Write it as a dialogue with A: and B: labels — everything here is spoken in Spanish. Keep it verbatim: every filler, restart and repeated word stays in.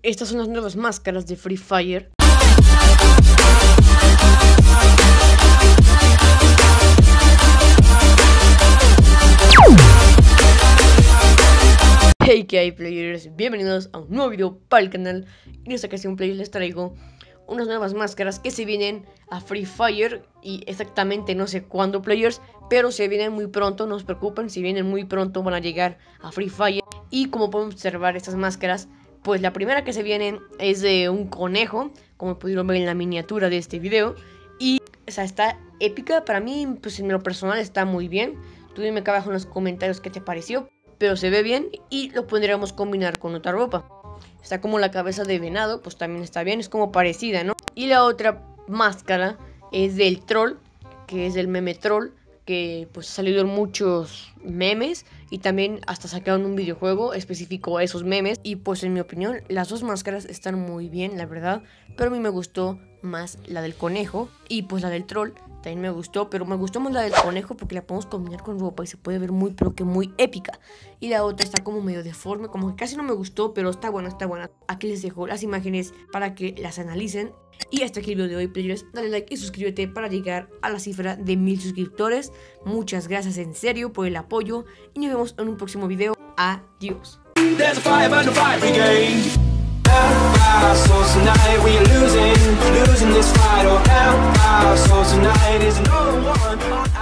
A: Estas son las nuevas máscaras de Free Fire. Hey, ¿qué hay, players? Bienvenidos a un nuevo video para el canal. En esta ocasión, players, les traigo unas nuevas máscaras que se vienen a Free Fire. Y exactamente no sé cuándo, players, pero se vienen muy pronto, no se preocupen. Si vienen muy pronto van a llegar a Free Fire. Y como podemos observar, estas máscaras, pues la primera que se viene es de un conejo, como pudieron ver en la miniatura de este video. Y o sea, está épica, para mí, pues en lo personal está muy bien. Tú dime acá abajo en los comentarios qué te pareció, pero se ve bien y lo podríamos combinar con otra ropa. Está como la cabeza de venado, pues también está bien, es como parecida, ¿no? Y la otra máscara es del troll, que es del meme troll, que pues ha salido en muchos memes y también hasta sacaron un videojuego específico a esos memes. Y pues en mi opinión las dos máscaras están muy bien, la verdad, pero a mí me gustó más la del conejo y pues la del troll también me gustó, pero me gustó más la del conejo porque la podemos combinar con ropa y se puede ver muy, pero que muy épica. Y la otra está como medio deforme, como que casi no me gustó, pero está buena, está buena. Aquí les dejo las imágenes para que las analicen. Y hasta aquí el video de hoy, players. Dale like y suscríbete para llegar a la cifra de mil suscriptores. Muchas gracias en serio por el apoyo y nos vemos en un próximo video. Adiós.
B: There's a fire burn the fire brigade. Our souls tonight, we are losing, losing this fight. Oh, our souls tonight is no one.